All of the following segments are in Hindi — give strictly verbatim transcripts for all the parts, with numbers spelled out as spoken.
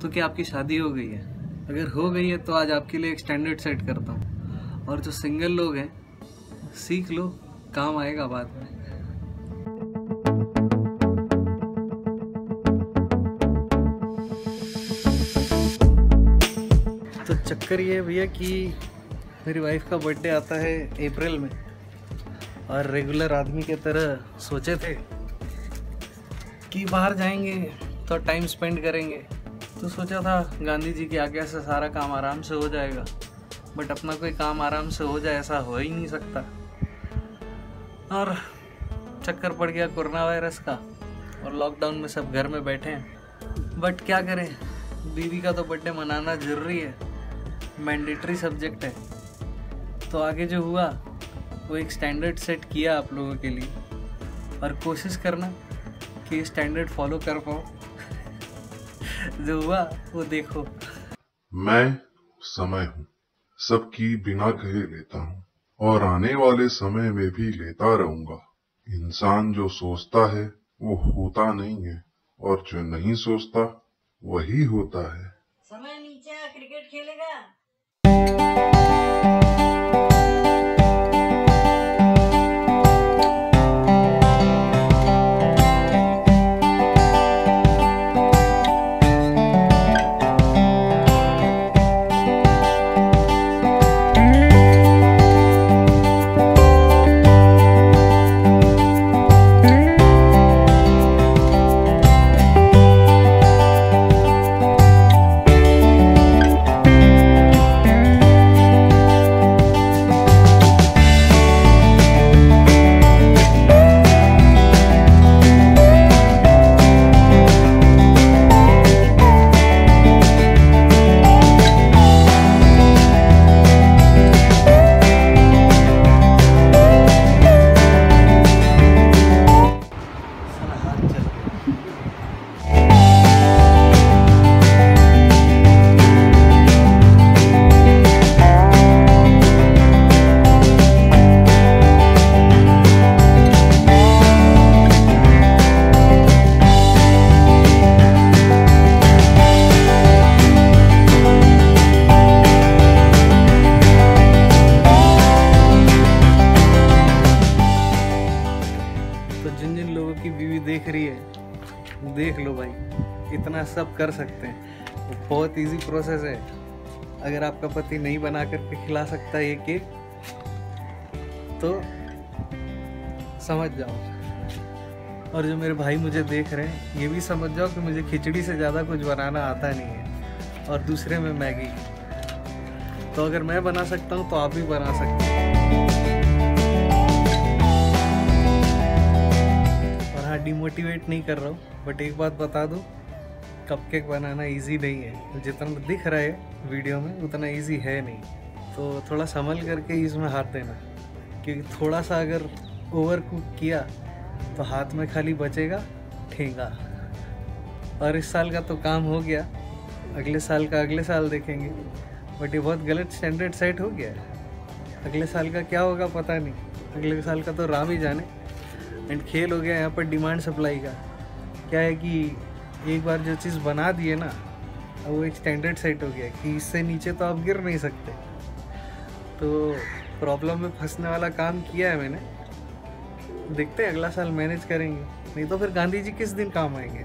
तो क्या आपकी शादी हो गई है? अगर हो गई है तो आज आपके लिए एक स्टैंडर्ड सेट करता हूँ। और जो सिंगल लोग हैं, सीख लो, काम आएगा बाद में। तो चक्कर ये है भैया कि मेरी वाइफ का बर्थडे आता है अप्रैल में, और रेगुलर आदमी के तरह सोचे थे कि बाहर जाएंगे तो टाइम स्पेंड करेंगे। तो सोचा था गांधी जी की आज्ञा से सारा काम आराम से हो जाएगा, बट अपना कोई काम आराम से हो जाए ऐसा हो ही नहीं सकता। और चक्कर पड़ गया कोरोना वायरस का, और लॉकडाउन में सब घर में बैठे हैं। बट क्या करें, दीदी का तो बर्थडे मनाना ज़रूरी है, मैंडेटरी सब्जेक्ट है। तो आगे जो हुआ वो एक स्टैंडर्ड सेट किया आप लोगों के लिए, और कोशिश करना कि स्टैंडर्ड फॉलो कर पाओ। जो हुआ वो देखो। मैं समय हूँ, सबकी बिना कहे लेता हूँ, और आने वाले समय में भी लेता रहूंगा। इंसान जो सोचता है वो होता नहीं है, और जो नहीं सोचता वही होता है। समय नीचे क्रिकेट खेलेगा। देख रही है, देख लो भाई, इतना सब कर सकते हैं। बहुत इजी प्रोसेस है। अगर आपका पति नहीं बना करके खिला सकता ये केक तो समझ जाओ, और जो मेरे भाई मुझे देख रहे हैं ये भी समझ जाओ कि मुझे खिचड़ी से ज़्यादा कुछ बनाना आता नहीं है, और दूसरे में मैगी। तो अगर मैं बना सकता हूँ तो आप भी बना सकते हैं। डिमोटिवेट नहीं कर रहा हूँ, बट एक बात बता दूँ, कपकेक बनाना इजी नहीं है। जितना दिख रहा है वीडियो में उतना इजी है नहीं। तो थोड़ा संभल करके इसमें हाथ देना, क्योंकि थोड़ा सा अगर ओवर कुक किया तो हाथ में खाली बचेगा ठेंगा। और इस साल का तो काम हो गया, अगले साल का अगले साल देखेंगे। बट ये बहुत गलत स्टैंडर्ड सेट हो गया है। अगले साल का क्या होगा पता नहीं, अगले साल का तो राम ही जाने। एंड खेल हो गया यहाँ पर डिमांड सप्लाई का। क्या है कि एक बार जो चीज़ बना दी है ना, वो एक स्टैंडर्ड सेट हो गया कि इससे नीचे तो आप गिर नहीं सकते। तो प्रॉब्लम में फंसने वाला काम किया है मैंने। देखते हैं अगला साल मैनेज करेंगे, नहीं तो फिर गांधी जी किस दिन काम आएंगे।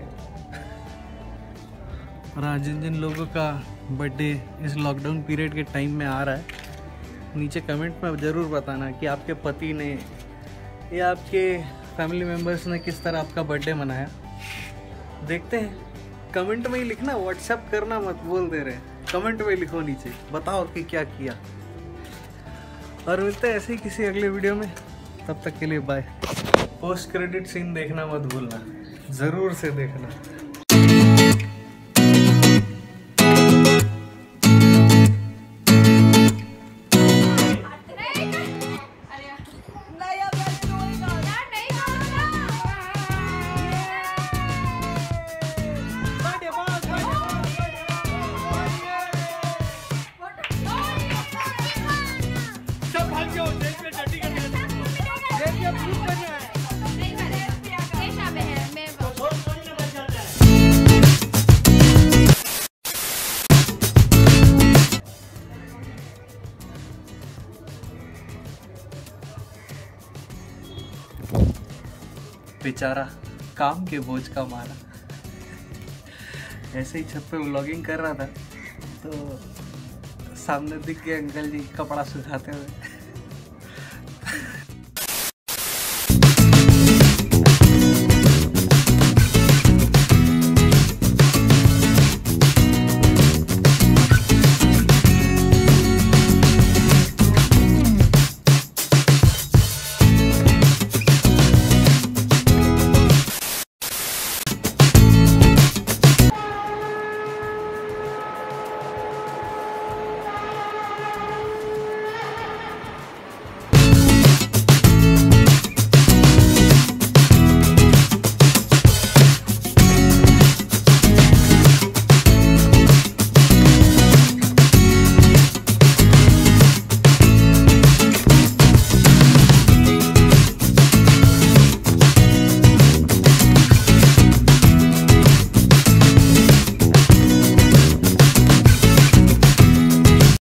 और आज जिन जिन लोगों का बर्थडे इस लॉकडाउन पीरियड के टाइम में आ रहा है, नीचे कमेंट में ज़रूर बताना कि आपके पति ने या आपके फैमिली मेम्बर्स ने किस तरह आपका बर्थडे मनाया। देखते हैं, कमेंट में ही लिखना, व्हाट्सएप करना मत, बोल दे रहे कमेंट में लिखो नीचे, बताओ कि क्या किया। और मिलते हैं ऐसे ही किसी अगले वीडियो में, तब तक के लिए बाय। पोस्ट क्रेडिट सीन देखना मत भूलना, ज़रूर से देखना। नहीं, बेचारा काम के बोझ का मारा। ऐसे ही छत पे व्लॉगिंग कर रहा था तो सामने दिख गए अंकल जी कपड़ा सुखाते हुए।